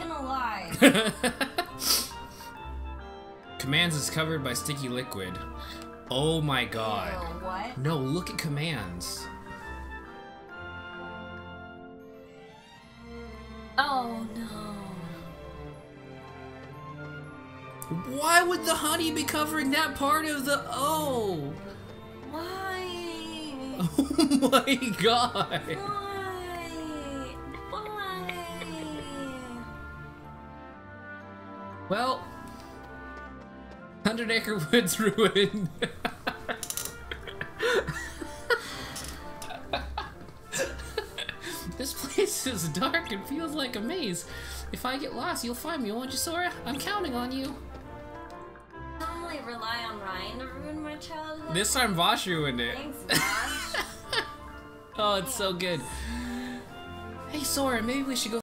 gonna lie. Commands is covered by sticky liquid. Oh my god. Ew, what? No, look at commands. Oh no. Why would the honey be covering that part of the... Oh! Why? Oh my god! Why? Why? Well... 100 Acre Woods ruined. This place is dark and feels like a maze. If I get lost, you'll find me, won't you, Sora? I'm counting on you. I normally rely on Ryan to ruin my childhood. This time Vosh ruined it. Thanks, Vosh. Oh, it's so good. Hey, Sora, maybe we should go